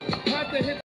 Had to hit.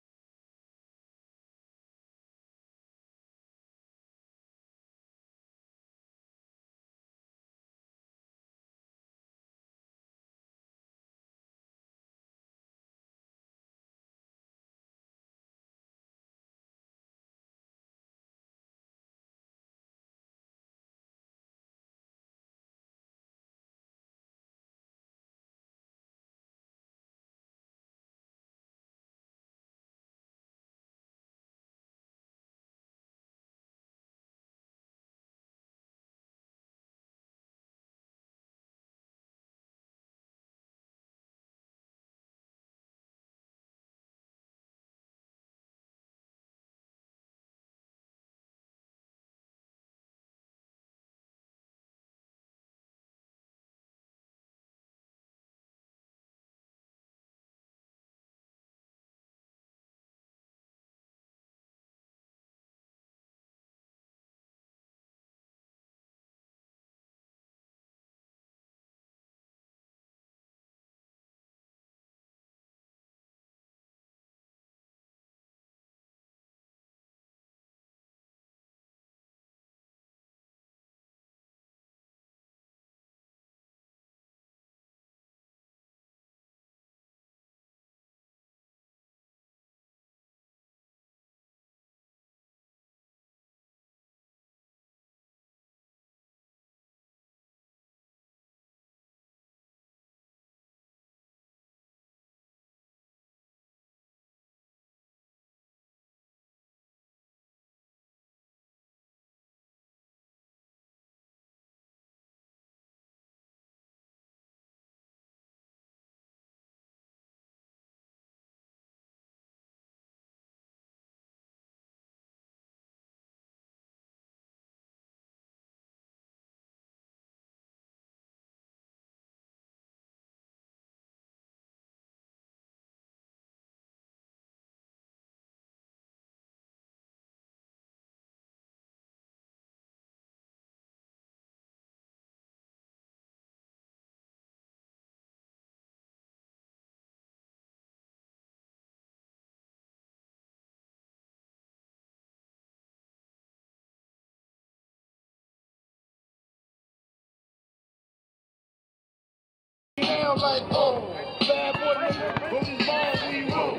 Down like oh, bad boy nigga, when we ball we roll.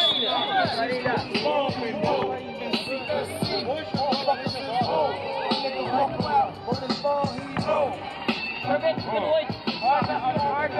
Ball we roll. Nigga walk around, when it's ball he roll. Perfect, good boy. Hard, hard,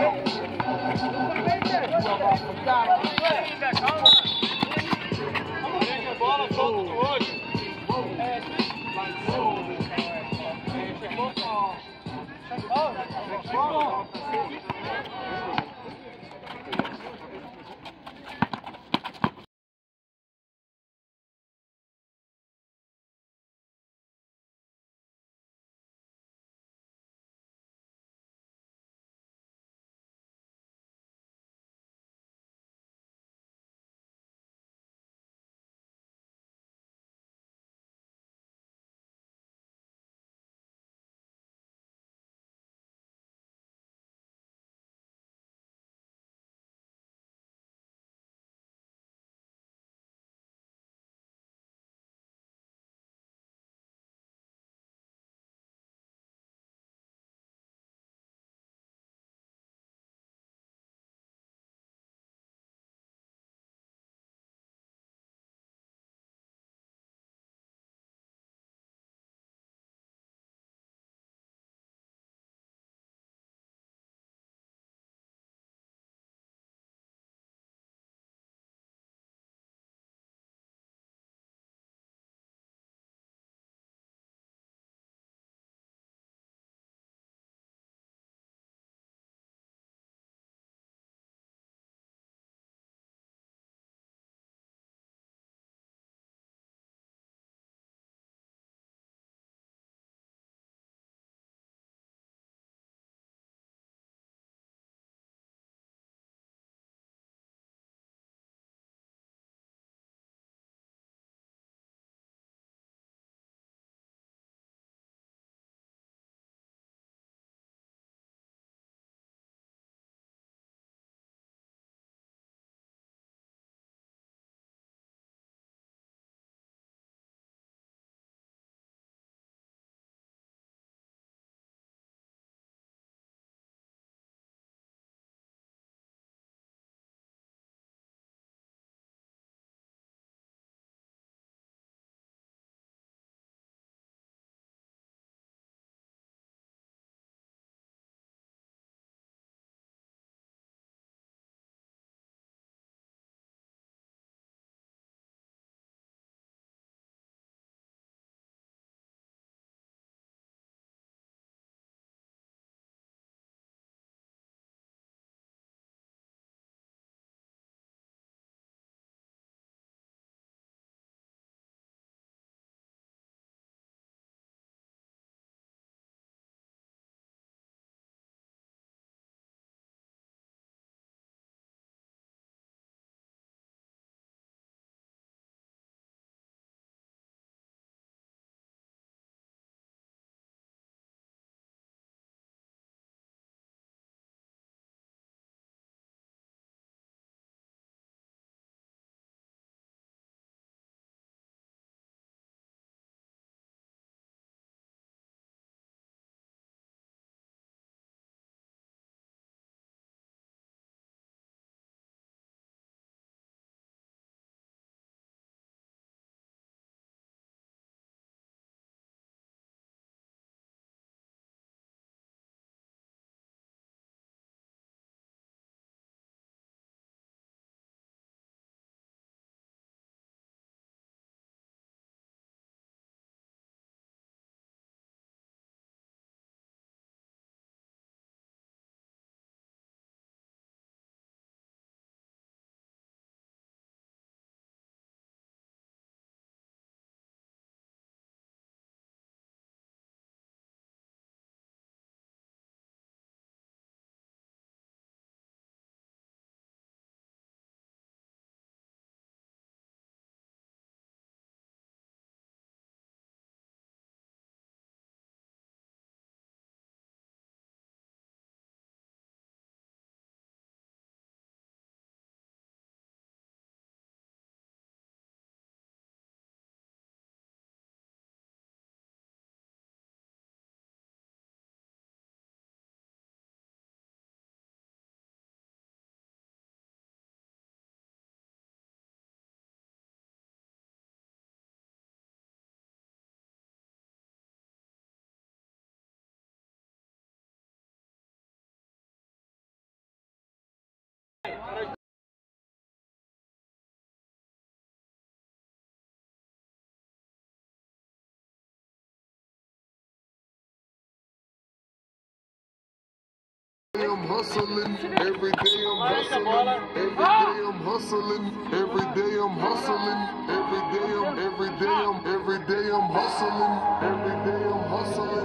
I'm hustling, every day I'm hustling, every day I'm hustling, every day I'm hustling, every day I'm hustling, every day I'm hustling, every day I'm hustling,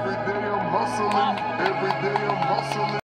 every day I'm hustling.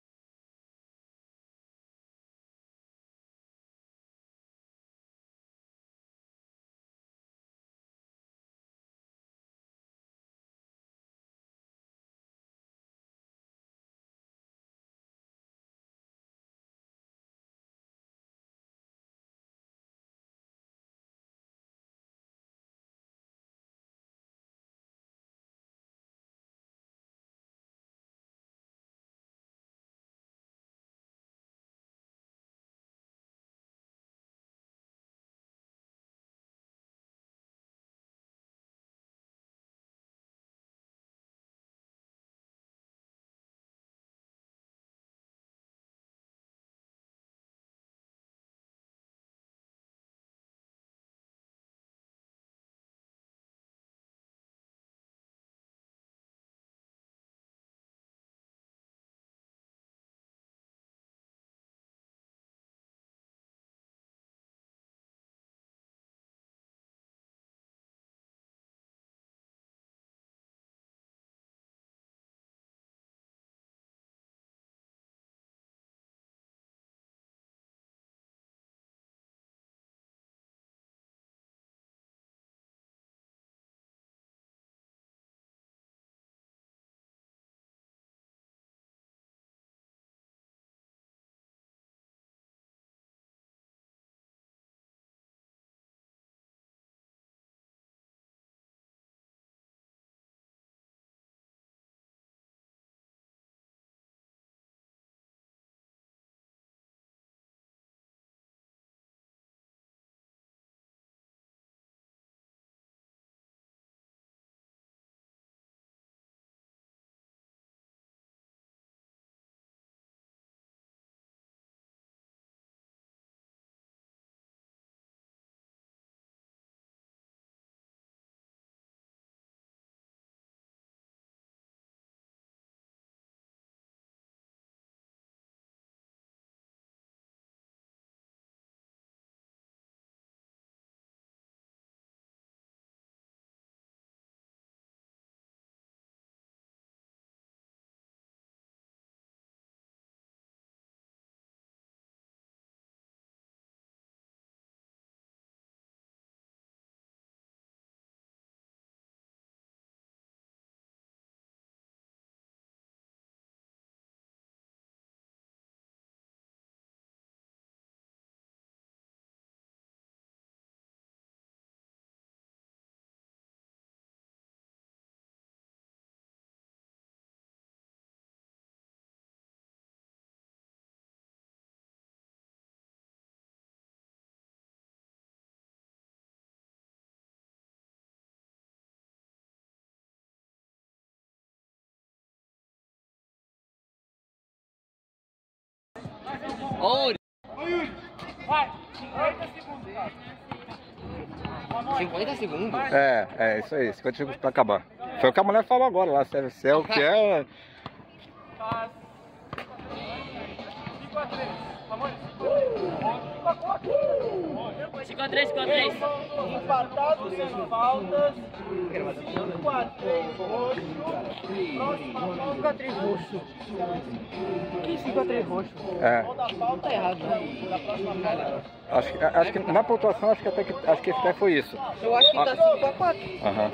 Onde? Vai, 50 segundos, cara. 50 segundos? É isso aí, 50 segundos pra acabar. Foi o que a mulher falou agora lá, se é o que é. 5x3, 5x3. Empatado sem faltas. 5x3 roxo. Próxima falta 5x3 roxo. Que 5x3 roxo? É. Toda falta é errado, né? Da próxima falta. Acho que na pontuação acho que até foi isso. Eu acho que tá 5x4. Aham.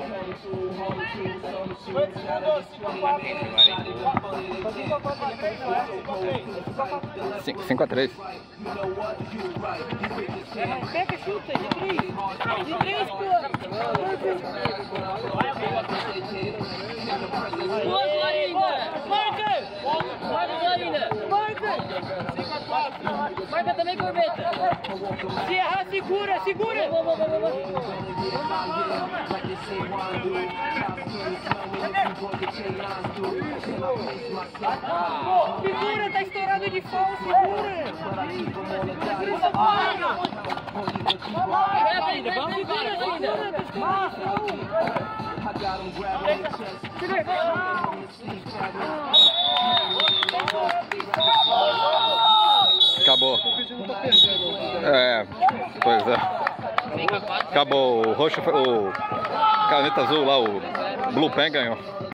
5x3. Pega, chuta, de 3. De 3, pô. Duas ainda! Marca! Marca ainda! Marca também, Corbeta! Se errar, segura, segura! Segura, tá estourado de fome, segura! Corbeta ainda, vamos embora ainda! Acabou. É, pois é. Acabou. O roxo, o caneta azul lá, o Blue Pen ganhou.